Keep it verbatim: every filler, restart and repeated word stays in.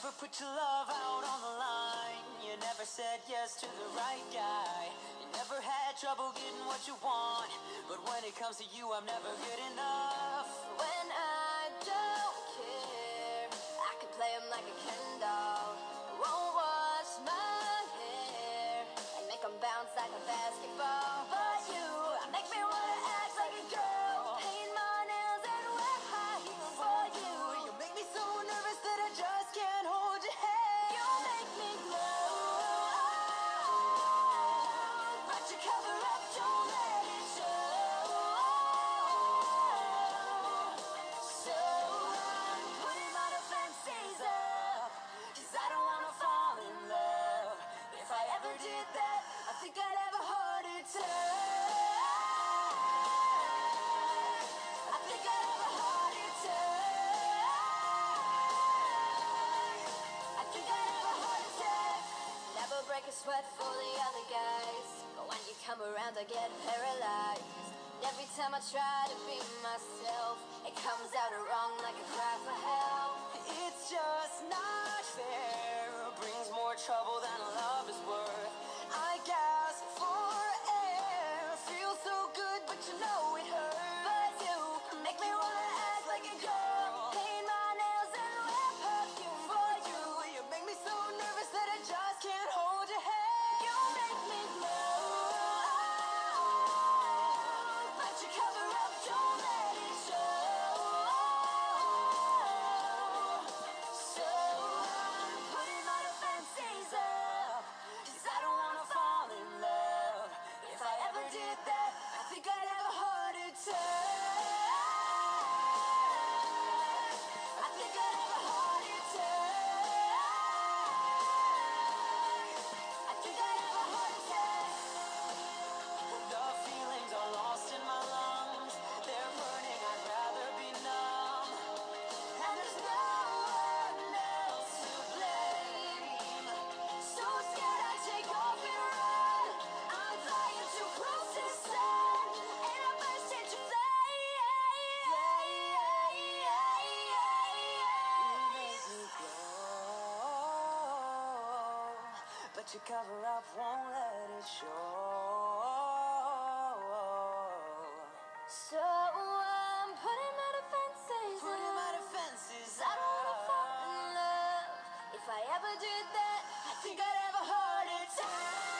never put your love out on the line. You never said yes to the right guy. You never had trouble getting what you want. But when it comes to you, I'm never good enough. When I don't care, I can play him like a Ken doll. Won't wash my hair and make him bounce like a basketball. But you make me wanna act like a girl, paint my nails and wear high heels for you. You make me so nervous that I just can't hold your hand. You make me glow, but you cover up, don't let it show. So I'm putting my defenses up, 'cause I don't wanna fall in love. If I ever did that, I think I'd have a heart attack. I think I'd have a heart attack. I think I'd have a heart attack. Never break a sweat for the other guys, but when you come around I get paralyzed. Every time I try to be myself, it comes out wrong like a cry for help. It's just not fair. Brings more trouble than love is worth. I gasp for air. Feels so good, but you know it hurts. But you make me wanna act like a girl, paint my nails and wear perfume for you. You make me so nervous that I just can't hold your hand. You make me glow, but you cover up, don't let it show. So I'm putting my defenses up, 'cause I don't wanna fall in love. If I ever did that, I think I'd have a heart attack. I think I'd have a heart attack. I think I'd have a heart attack. The feelings are lost in my lungs. They're burning, I'd rather be numb. And there's no one else to blame. So scared I take off and run. I'm flying too close to the sun, and I burst into flames. But you cover up, won't let it show. So I'm putting my defenses Putting my up, defenses 'cause I don't wanna fall in up. love. If I ever did that, I think I'd have a heart attack.